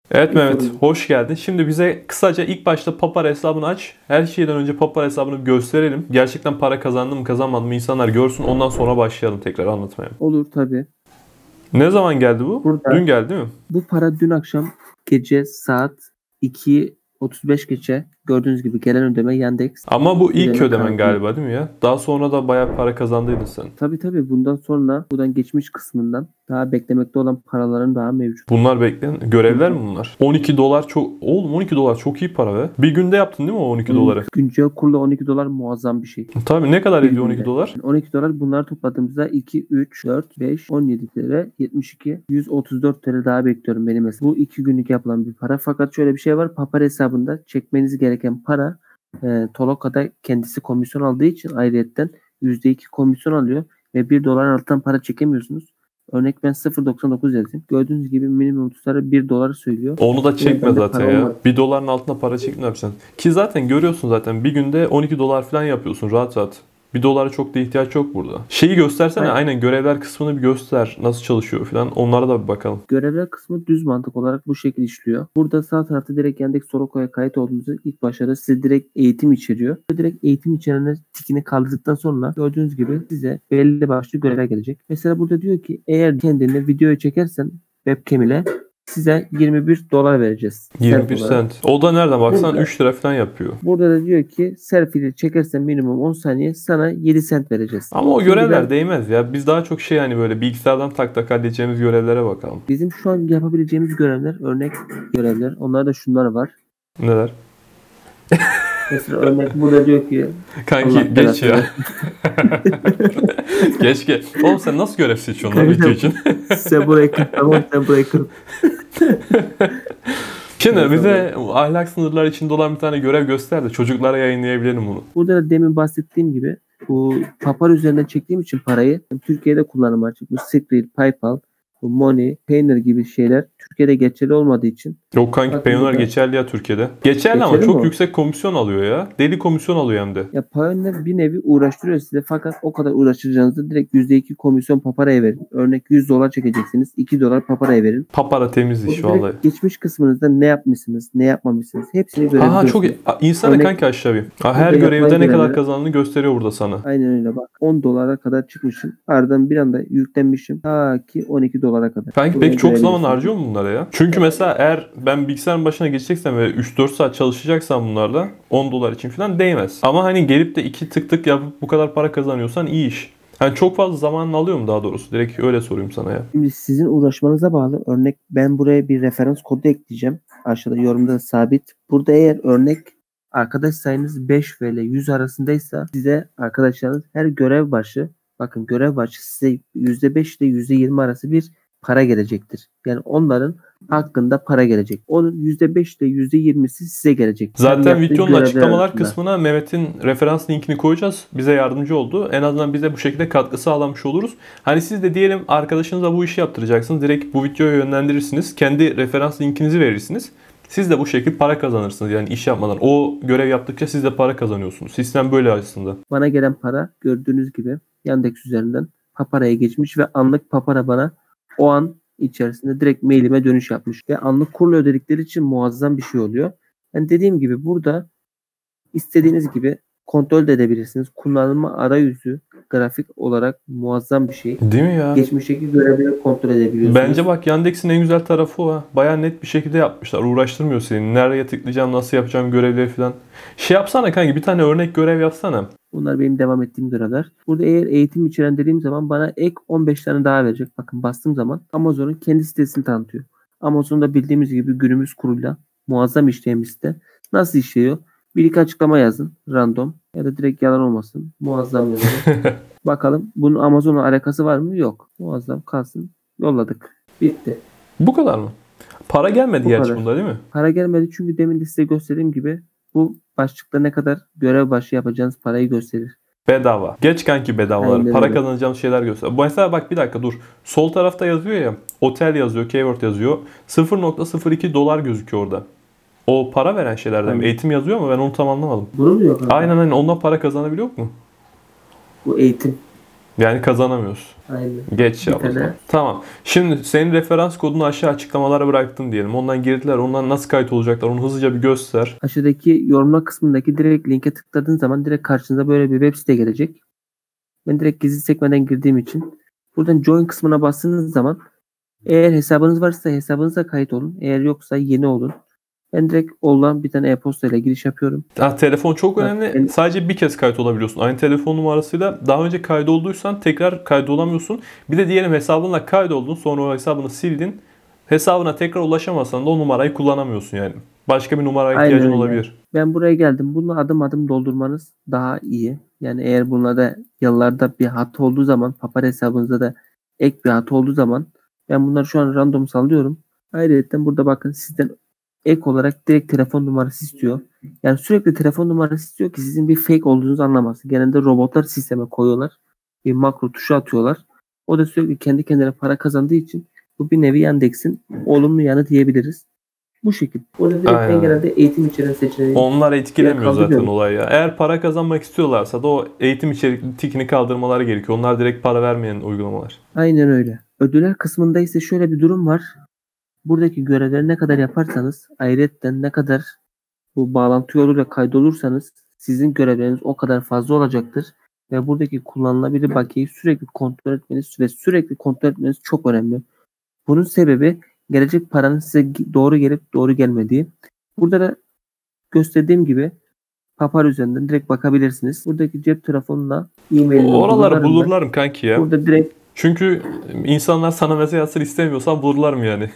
Evet Bir Mehmet, sorun. hoş geldin. Şimdi bize kısaca ilk başta Papara hesabını aç. Her şeyden önce Papara hesabını bir gösterelim. Gerçekten para kazandı mı kazanmadı mı insanlar görsün. Ondan sonra başlayalım tekrar anlatmaya. Olur tabii. Ne zaman geldi bu? Burada Dün geldi değil mi? bu para dün akşam gece saat 2:35 geçe gördüğünüz gibi gelen ödeme Yandex Ama bu ilk üzerinden ödemen karşılıyor. galiba değil mi ya? Daha sonra da bayağı para kazandıydın sen. Tabii bundan sonra buradan geçmiş kısmından daha beklemekte olan paraların daha mevcut. Bunlar bekleyen görevler Burada mi bunlar? 12 dolar çok... Oğlum 12 dolar çok iyi para be. Bir günde yaptın değil mi o 12 doları? güncel kurla 12 dolar muazzam bir şey. Tabii ne kadar Bir ediyor 12 günde. dolar? 12 dolar bunları topladığımızda 2, 3, 4, 5, 17 TL, 72, 134 TL daha bekliyorum benim hesabım. Bu 2 günlük yapılan bir para. Fakat şöyle bir şey var. Papar hesabında çekmeniz gereken para Toloka'da kendisi komisyon aldığı için ayrıyetten %2 komisyon alıyor ve 1 doların altından para çekemiyorsunuz. Örnek ben 0,99 yazayım. Gördüğünüz gibi minimum tutarı 1 dolar söylüyor. Onu da Yine çekme bende zaten para ya. olmadı. Bir doların altında para çekme yapacaksın. Ki zaten görüyorsun zaten bir günde 12 dolar falan yapıyorsun rahat rahat. Bir dolara çok da ihtiyaç yok burada. Şeyi göstersene Aynen. aynen görevler kısmını bir göster. Nasıl çalışıyor falan. Onlara da bir bakalım. Görevler kısmı düz mantık olarak bu şekilde işliyor. Burada sağ tarafta direkt Yandex Soroko'ya kayıt olduğunuzda ilk başlarda size direkt eğitim içeriyor. Direkt eğitim içeren tikini kaldırdıktan sonra gördüğünüz gibi size belli başlı görevler gelecek. Mesela burada diyor ki eğer kendini videoya çekersen webcam ile size 21 dolar vereceğiz. 21 Sent olarak. sent. O da nereden baksan Burada, 3 lira falan yapıyor. burada da diyor ki selfie ile çekersen minimum 10 saniye sana 7 sent vereceğiz. Ama o Şimdi görevler ben değmez ya. Biz daha çok şey hani böyle bilgisayardan tak tak halledeceğimiz görevlere bakalım. bizim şu an yapabileceğimiz görevler örnek görevler. Onlar da şunlar var. Neler? Mesela örnek burada diyor ki Kanki Allah geç belasını ya. versin. Geç geç. Oğlum sen nasıl görev seçiyorsun lan Kanka, video için? sen burayı kır tamam sen burayı kır. Şimdi Evet, bize ahlak sınırları içinde olan bir tane görev göster de çocuklara yayınlayabilelim bunu. Burada da demin bahsettiğim gibi bu Papar üzerinden çektiğim için parayı Türkiye'de kullanım açık. Bu Skrill, PayPal, bu Money, Payoneer gibi şeyler Türkiye'de geçerli olmadığı için. Yok kanki Bakın Payoneer burada. geçerli ya Türkiye'de. Geçerli ama Geçerli mi çok o? yüksek komisyon alıyor ya. Deli komisyon alıyor hem de. Ya Payoneer bir nevi uğraştırıyor size fakat o kadar uğraşacağınızda direkt %2 komisyon Papara'ya verin. Örnek 100 dolar çekeceksiniz. 2 dolar Papara'ya verin. Papara temiz iş Burada vallahi. direkt geçmiş kısmınızda ne yapmışsınız, ne yapmamışsınız hepsini Aha görebiliyorsunuz. çok iyi. İnsana Örnek kanki aşağı bir. Her burada görevde yapılan ne kadar görevlere kazandığını gösteriyor burada sana. aynen öyle bak. 10 dolara kadar çıkmışım. Ardından bir anda yüklenmişim. Ta ki 12 dolara kadar. Kanki Burayı peki çok zaman görebilirsiniz. harcıyor mu bunlara ya? Çünkü mesela eğer ben bilgisayarın başına geçeceksem ve 3-4 saat çalışacaksam bunlarla 10 dolar için falan değmez. Ama hani gelip de 2 tık tık yapıp bu kadar para kazanıyorsan iyi iş. Yani çok fazla zamanını alıyor mu daha doğrusu? Direkt öyle sorayım sana ya. Şimdi sizin uğraşmanıza bağlı. Örnek ben buraya bir referans kodu ekleyeceğim. Aşağıda yorumda da sabit. Burada eğer örnek arkadaş sayınız 5 ve ile 100 arasındaysa size arkadaşlarınız her görev başı bakın görev başı size %5 ile %20 arası bir para gelecektir. Yani onların hakkında para gelecek. Onun %5 ile %20'si size gelecek. Zaten Yaptığı videonun görevler açıklamalar arasında. kısmına Mehmet'in referans linkini koyacağız. Bize yardımcı oldu. En azından bize bu şekilde katkı sağlamış oluruz. Hani siz de diyelim arkadaşınıza bu işi yaptıracaksınız. Direkt bu videoya yönlendirirsiniz. Kendi referans linkinizi verirsiniz. Siz de bu şekilde para kazanırsınız. Yani iş yapmadan. O görev yaptıkça siz de para kazanıyorsunuz. Sistem böyle aslında. Bana gelen para gördüğünüz gibi Yandex üzerinden Papara'ya geçmiş ve anlık Papara bana o an içerisinde direkt mailime dönüş yapmış. Ve anlık kurla ödedikleri için muazzam bir şey oluyor. Yani dediğim gibi burada istediğiniz gibi kontrol de edebilirsiniz. Kullanılma arayüzü grafik olarak muazzam bir şey. Değil mi ya? Geçmişteki görevleri kontrol edebiliyorsunuz. Bence bak Yandex'in en güzel tarafı o ha. Baya net bir şekilde yapmışlar. Uğraştırmıyor seni. Nereye tıklayacağım, nasıl yapacağım görevleri falan. Şey yapsana kanki bir tane örnek görev yapsana. Bunlar benim devam ettiğim görevler. Burada eğer eğitim içeren dediğim zaman bana ek 15 tane daha verecek. Bakın bastığım zaman Amazon'un kendi sitesini tanıtıyor. Amazon'da bildiğimiz gibi günümüz kuruyla muazzam işleyen bir site. Nasıl işliyor? Bir iki açıklama yazın. Random. Ya da direkt yalan olmasın. Muazzam yazın. Bakalım bunun Amazon'la alakası var mı? Yok. Muazzam kalsın. Yolladık. Bitti. Bu kadar mı? Para gelmedi Bu gerçi kadar. bunda değil mi? Para gelmedi çünkü demin de size gösterdiğim gibi bu başlıkta ne kadar görev başı yapacağınız parayı gösterir. Bedava. Geç kanki bedavaları. Aynen Para öyle. kazanacağım şeyler göster. Mesela bak bir dakika dur. Sol tarafta yazıyor ya. Otel yazıyor, keyword yazıyor. 0,02 dolar gözüküyor orada. O para veren şeylerden mi? Aynen. Eğitim yazıyor ama ben onu tam anlamadım. Bunu mu yok? Aynen ondan para kazanabiliyor mu? Bu eğitim. Yani kazanamıyorsun. Aynen. Geç Bir ya o tane. zaman. Tamam. Şimdi senin referans kodunu aşağı açıklamalara bıraktım diyelim. Ondan girdiler. Ondan nasıl kayıt olacaklar? Onu hızlıca bir göster. Aşağıdaki yorumlar kısmındaki direkt linke tıkladığın zaman direkt karşınıza böyle bir web site gelecek. Ben direkt gizli sekmeden girdiğim için buradan join kısmına bastığınız zaman eğer hesabınız varsa hesabınıza kayıt olun. Eğer yoksa yeni olun. Ben direkt olan bir tane e-posta ile giriş yapıyorum. Telefon çok önemli. Ben- Sadece bir kez kayıt olabiliyorsun. Aynı telefon numarasıyla daha önce kaydolduysan tekrar kaydolamıyorsun. Bir de diyelim hesabınla kaydoldun, sonra o hesabını sildin. Hesabına tekrar ulaşamazsan da o numarayı kullanamıyorsun yani. Başka bir numaraya Aynen ihtiyacın öyle. olabilir. Ben buraya geldim. Bunu adım adım doldurmanız daha iyi. Yani eğer bunlarda yıllarda bir hata olduğu zaman, Papar hesabınızda da ek bir hata olduğu zaman ben bunları şu an random sallıyorum. Ayrıca burada bakın sizden ek olarak direkt telefon numarası istiyor. Yani sürekli telefon numarası istiyor ki sizin bir fake olduğunuzu anlamasın. Genelde robotlar sisteme koyuyorlar. Bir makro tuşu atıyorlar. O da sürekli kendi kendine para kazandığı için bu bir nevi Yandex'in olumlu yanı diyebiliriz. Bu şekilde. Orada direkt Aynen. ben genelde eğitim içeren seçeneği Onlar etkilemiyor zaten kaldırıyorum. olay ya. Eğer para kazanmak istiyorlarsa da o eğitim içerikli tikini kaldırmaları gerekiyor. Onlar direkt para vermeyen uygulamalar. Aynen öyle. Ödüller kısmında ise şöyle bir durum var. Buradaki görevleri ne kadar yaparsanız ayrıca ne kadar bu bağlantı yoluyla kaydolursanız sizin görevleriniz o kadar fazla olacaktır. Ve buradaki kullanılabilir bakiyeyi sürekli kontrol etmeniz ve sürekli kontrol etmeniz çok önemli. Bunun sebebi gelecek paranın size doğru gelip doğru gelmediği. Burada da gösterdiğim gibi Papar üzerinden direkt bakabilirsiniz. Buradaki cep telefonuna e-mailini Oraları bulurlarım kanki ya. Burada direkt Çünkü insanlar sana mesaj atsın istemiyorsan bulurlarım yani.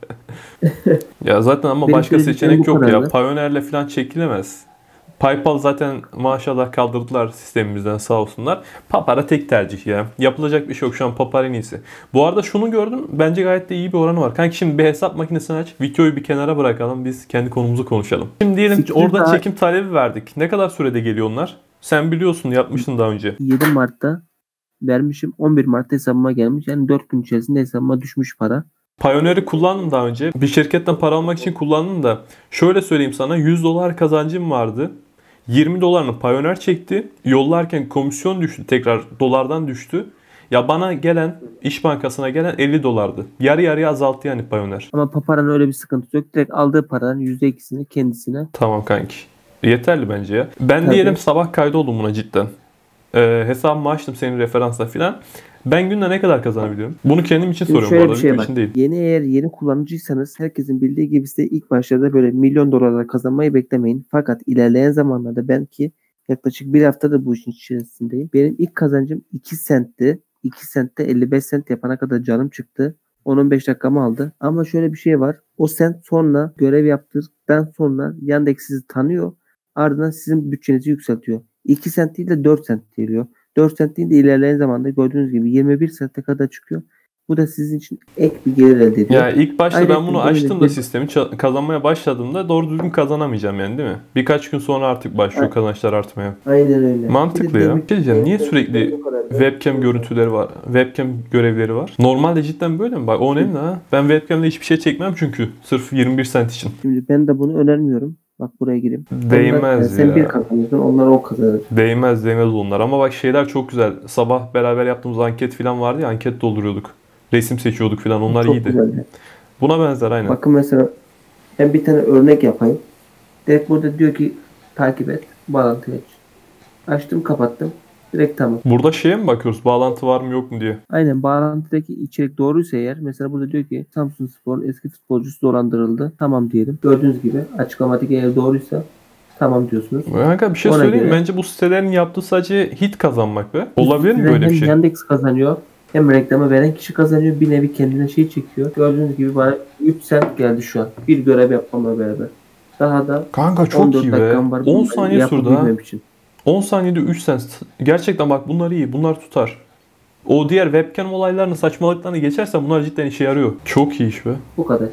Ya zaten ama Benim başka söyleyeceklerim seçenek bu yok ya. kadardı. Payoneer'le falan çekilemez. PayPal zaten maşallah kaldırdılar sistemimizden sağ olsunlar. Papara tek tercih ya. Yapılacak bir şey yok şu an Papar en iyisi. Bu arada şunu gördüm. Bence gayet de iyi bir oranı var. Kanki şimdi bir hesap makinesini aç. Videoyu bir kenara bırakalım. Biz kendi konumuzu konuşalım. Şimdi diyelim Siktir oradan daha- çekim talebi verdik. Ne kadar sürede geliyor onlar? Sen biliyorsun yapmıştın daha önce. 7 Mart'ta vermişim. 11 Mart'ta hesabıma gelmiş. Yani 4 gün içerisinde hesabıma düşmüş para. Payoneer'i kullandım daha önce. Bir şirketten para almak için kullandım da. Şöyle söyleyeyim sana, 100 dolar kazancım vardı. 20 dolarını Payoneer çekti. Yollarken komisyon düştü. Tekrar dolardan düştü. Ya bana gelen, İş Bankası'na gelen 50 dolardı. Yarı yarıya azalttı yani Payoneer. Ama Papara'nın öyle bir sıkıntısı yok. Direkt aldığı paradan %2'sini kendisine. Tamam kanki. Yeterli bence ya. Ben Tabii. diyelim sabah kaydoldum buna cidden. Hesabımı açtım senin referansla filan. Ben günde ne kadar kazanabiliyorum? Bunu kendim için Şimdi soruyorum bu şöyle arada. bir şey Video var. için değil. Eğer yeni kullanıcıysanız herkesin bildiği gibi size ilk başlarda böyle milyon dolarlar kazanmayı beklemeyin. Fakat ilerleyen zamanlarda belki yaklaşık bir haftada bu işin içerisindeyim. Benim ilk kazancım 2 sentti. 2 sentte 55 sent yapana kadar canım çıktı. 10-15 dakikamı aldı. Ama şöyle bir şey var. O sent sonra görev yaptıktan sonra Yandex sizi tanıyor. Ardından sizin bütçenizi yükseltiyor. 2 sent değil de 4 sent geliyor. 4 sent değil de ilerleyen zamanda gördüğünüz gibi 21 sente kadar çıkıyor. Bu da sizin için ek bir gelir elde ediyor. Ya ilk başta Ayrıca ben bunu böyle açtığımda bir- sistemi kazanmaya başladığımda doğru düzgün kazanamayacağım yani değil mi? Birkaç gün sonra artık başlıyor Evet. kazançlar artmaya. Aynen öyle. Mantıklı Bir de ya. demir- Bir şey diyeceğim, niye sürekli webcam görüntüleri var, webcam görevleri var? Normalde cidden böyle mi? Bak o önemli ha. Ben webcamle hiçbir şey çekmem çünkü. Sırf 21 sent için. Şimdi ben de bunu önermiyorum. Bak buraya gireyim. Değmez Sen ya. bir kazanıyorsun, onlar o kazanır. Değmez onlar ama bak şeyler çok güzel. Sabah beraber yaptığımız anket falan vardı ya, anket dolduruyorduk. Resim seçiyorduk falan, onlar Çok iyiydi. güzeldi. Buna benzer aynen. Bakın mesela ben bir tane örnek yapayım. Direkt burada diyor ki takip et, bağlantı aç. Açtım, kapattım. Direkt tamam. Burada şeye mi bakıyoruz, bağlantı var mı yok mu diye? Aynen, bağlantıdaki içerik doğruysa eğer, mesela burada diyor ki Samsunspor'un eski futbolcusu dolandırıldı. Tamam diyelim. Gördüğünüz gibi açıklamadaki eğer doğruysa tamam diyorsunuz. Kanka bir şey Ona söyleyeyim mi? göre- Bence bu sitelerin yaptığı sadece hit kazanmak be. Olabilir mi Sizden böyle bir hem şey? Yandex kazanıyor hem reklamı veren kişi kazanıyor. Bir nevi kendine şey çekiyor. Gördüğünüz gibi bana 3 sent geldi şu an. Bir görev yapmamla beraber. Daha da Kanka çok 14 iyi be. dakikam var. 10 Bunları saniye sürdü ha. yapabilmem için. 10 saniyede 3 sent. Gerçekten bak bunlar iyi. Bunlar tutar. O diğer webcam olaylarını, saçmalıklarını geçersen bunlar cidden işe yarıyor. Çok iyi iş be. Bu kadar.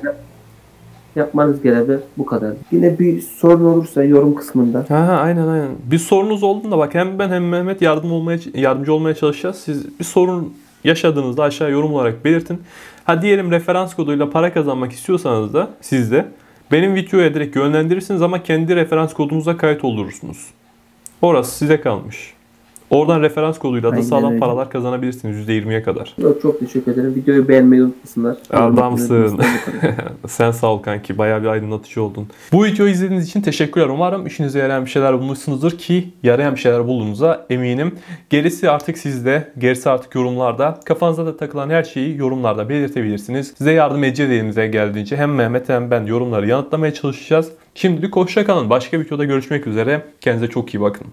Yapmanız gereken bu kadar. Yine bir sorun olursa yorum kısmında. Ha aynen. Bir sorunuz olduğunda bak hem ben hem Mehmet yardımcı olmaya çalışacağız. Siz bir sorun yaşadığınızda aşağı yorum olarak belirtin. Ha diyelim referans koduyla para kazanmak istiyorsanız da siz de benim videoya direkt yönlendirirsiniz ama kendi referans kodunuza kayıt olursunuz. Orası size kalmış. Oradan referans koduyla da Aynen sağlam öyle. paralar kazanabilirsiniz %20'ye kadar. Yok, çok teşekkür ederim. Videoyu beğenmeyi unutmasınlar. Adamsın. Sen sağ ol kanki. Bayağı bir aydınlatıcı oldun. Bu videoyu izlediğiniz için teşekkürler. Umarım işinize yarayan bir şeyler bulmuşsunuzdur ki yarayan bir şeyler bulduğunuza eminim. Gerisi artık sizde. Gerisi artık yorumlarda. Kafanıza da takılan her şeyi yorumlarda belirtebilirsiniz. Size yardım edeceğiz elimizden geldiğince. Hem Mehmet hem ben yorumları yanıtlamaya çalışacağız. Şimdilik hoşça kalın. Başka bir videoda görüşmek üzere. Kendinize çok iyi bakın.